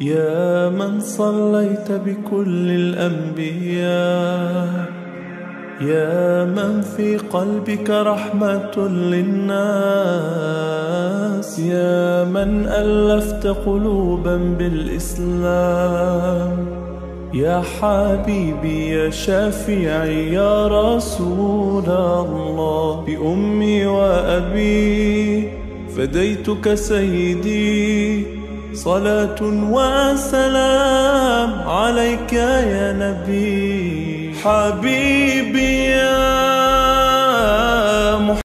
يا من صليت بكل الأنبياء، يا من في قلبك رحمة للناس، يا من ألفت قلوبا بالإسلام، يا حبيبي يا شافعي يا رسول الله، بأمي وأبي فديتك سيدي، صلاة وسلام عليك يا نبي. حبيبي يا